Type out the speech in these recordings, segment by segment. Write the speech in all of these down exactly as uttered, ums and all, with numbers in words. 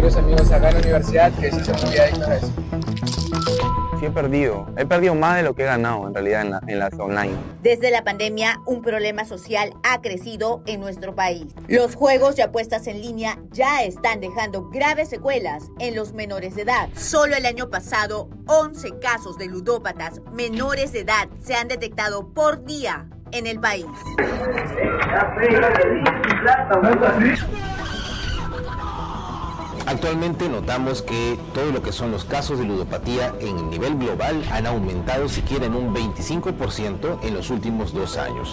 varios amigos acá en la universidad que sí son muy adictos a eso. Sí he perdido, he perdido más de lo que he ganado en realidad en, la, en las online. Desde la pandemia, un problema social ha crecido en nuestro país. Los juegos y apuestas en línea ya están dejando graves secuelas en los menores de edad. Solo el año pasado, once casos de ludópatas menores de edad se han detectado por día en el país. Actualmente notamos que todo lo que son los casos de ludopatía en el nivel global han aumentado siquiera en un veinticinco por ciento en los últimos dos años.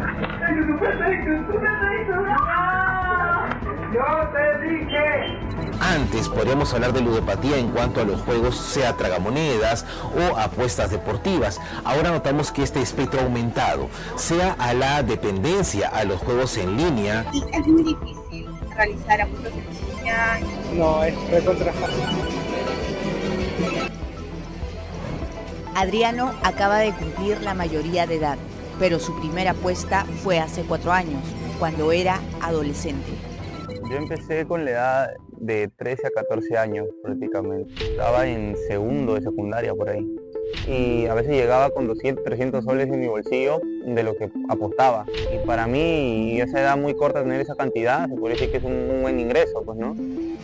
Antes podríamos hablar de ludopatía en cuanto a los juegos, sea tragamonedas o apuestas deportivas. Ahora notamos que este espectro ha aumentado, sea a la dependencia a los juegos en línea. Y es muy difícil realizar apuestas en línea. No, es recontra fácil. Adriano acaba de cumplir la mayoría de edad, pero su primera apuesta fue hace cuatro años, cuando era adolescente. Yo empecé con la edad de trece a catorce años prácticamente. Estaba en segundo de secundaria por ahí. Y a veces llegaba con doscientos, trescientos soles en mi bolsillo de lo que apostaba. Y para mí, esa edad muy corta, tener esa cantidad, se puede decir que es un, un buen ingreso, pues, ¿no?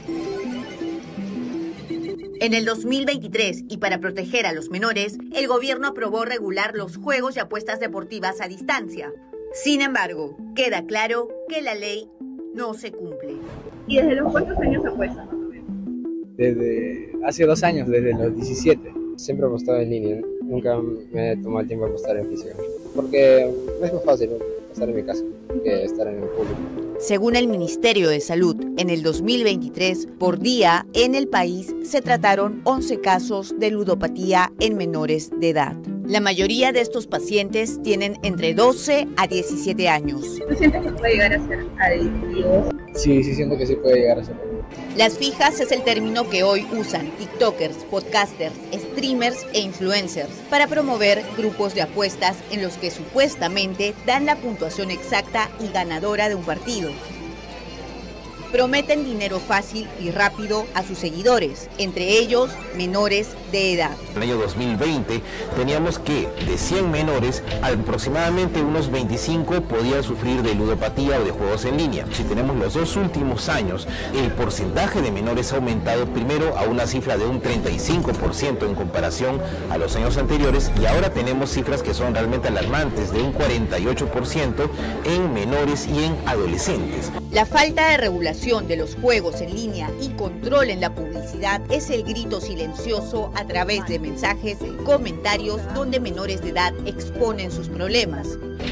En el dos mil veintitrés, y para proteger a los menores, el gobierno aprobó regular los juegos y apuestas deportivas a distancia. Sin embargo, queda claro que la ley no se cumple. ¿Y desde los cuántos años apuestas? Desde hace dos años, desde los diecisiete. Siempre he apostado en línea, nunca me he tomado el tiempo de apostar en física, porque es más fácil apostar en mi casa que estar en el público. Según el Ministerio de Salud, en el dos mil veintitrés, por día en el país se trataron once casos de ludopatía en menores de edad. La mayoría de estos pacientes tienen entre doce a diecisiete años. ¿Tú sientes que puede llegar a ser adictivo? Sí, sí siento que sí puede llegar a ser. Las fijas es el término que hoy usan tiktokers, podcasters, streamers e influencers para promover grupos de apuestas en los que supuestamente dan la puntuación exacta y ganadora de un partido. Prometen dinero fácil y rápido a sus seguidores, entre ellos menores de edad. En el año dos mil veinte teníamos que de cien menores, aproximadamente unos veinticinco podían sufrir de ludopatía o de juegos en línea. Si tenemos los dos últimos años, el porcentaje de menores ha aumentado primero a una cifra de un treinta y cinco por ciento en comparación a los años anteriores, y ahora tenemos cifras que son realmente alarmantes, de un cuarenta y ocho por ciento en menores y en adolescentes. La falta de regulación de los juegos en línea y control en la publicidad es el grito silencioso a través de mensajes y comentarios donde menores de edad exponen sus problemas.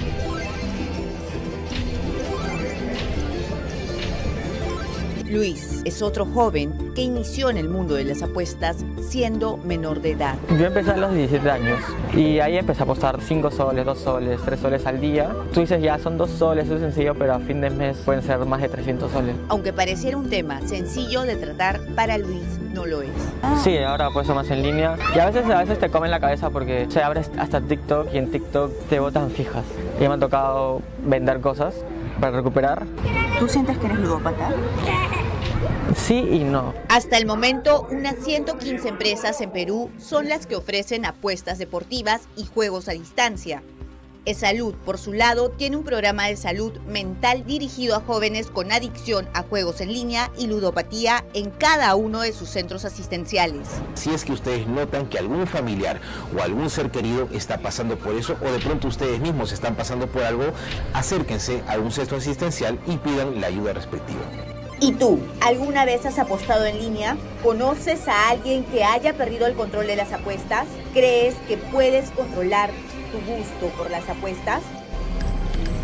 Luis es otro joven que inició en el mundo de las apuestas siendo menor de edad. Yo empecé a los diecisiete años y ahí empecé a apostar cinco soles, dos soles, tres soles al día. Tú dices ya son dos soles, es sencillo, pero a fin de mes pueden ser más de trescientos soles. Aunque pareciera un tema sencillo de tratar, para Luis no lo es. Sí, ahora apuesto más en línea y a veces, a veces te comen la cabeza porque se abre hasta TikTok y en TikTok te botan fijas. Y me ha tocado vender cosas para recuperar. ¿Tú sientes que eres ludópata? Sí y no. Hasta el momento, unas ciento quince empresas en Perú son las que ofrecen apuestas deportivas y juegos a distancia. eSalud, por su lado, tiene un programa de salud mental dirigido a jóvenes con adicción a juegos en línea y ludopatía en cada uno de sus centros asistenciales. Si es que ustedes notan que algún familiar o algún ser querido está pasando por eso, o de pronto ustedes mismos están pasando por algo, acérquense a un centro asistencial y pidan la ayuda respectiva. ¿Y tú, alguna vez has apostado en línea? ¿Conoces a alguien que haya perdido el control de las apuestas? ¿Crees que puedes controlar tu gusto por las apuestas?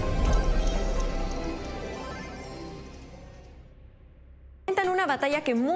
En una batalla que